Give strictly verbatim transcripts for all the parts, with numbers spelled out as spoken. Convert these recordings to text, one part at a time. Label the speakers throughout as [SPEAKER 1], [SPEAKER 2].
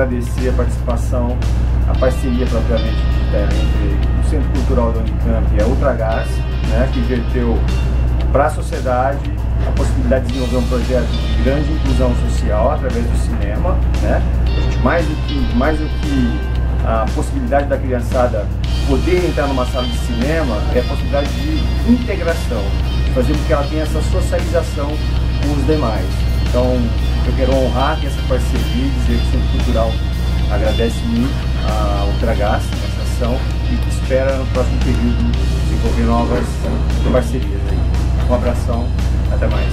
[SPEAKER 1] agradecer a participação, a parceria propriamente dita entre o Centro Cultural da Unicamp e a Ultragás, né, que verteu para a sociedade a possibilidade de desenvolver um projeto de grande inclusão social através do cinema, né? Mais do que, mais do que a possibilidade da criançada poder entrar numa sala de cinema, é a possibilidade de integração, de fazer com que ela tenha essa socialização com os demais. Então, eu quero honrar essa parceria e dizer que o Centro Cultural agradece muito a Ultragás nessa ação e que espera no próximo período desenvolver novas parcerias. Um abração, até mais.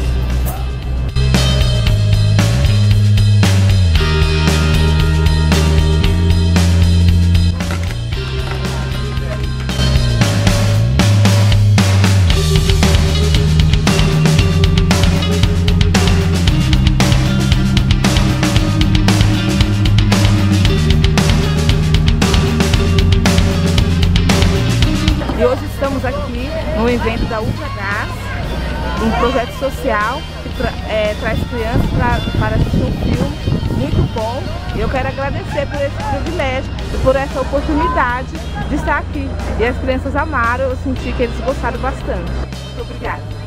[SPEAKER 2] E hoje estamos aqui no evento da Ultragás, um projeto social que tra é, traz crianças pra, para assistir um filme muito bom. E eu quero agradecer por esse privilégio e por essa oportunidade de estar aqui. E as crianças amaram, eu senti que eles gostaram bastante. Muito obrigada.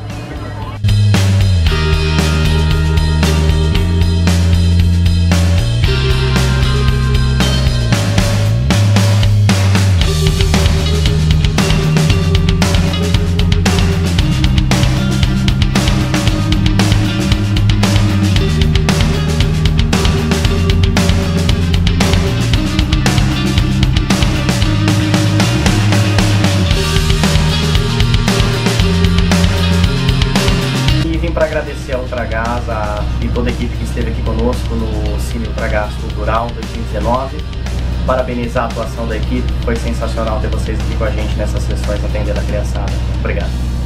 [SPEAKER 3] Para agradecer a Ultragás a, e toda a equipe que esteve aqui conosco no Cine Ultragás Cultural dois mil e dezenove. Parabenizar a atuação da equipe, foi sensacional ter vocês aqui com a gente nessas sessões atendendo a criançada. Obrigado.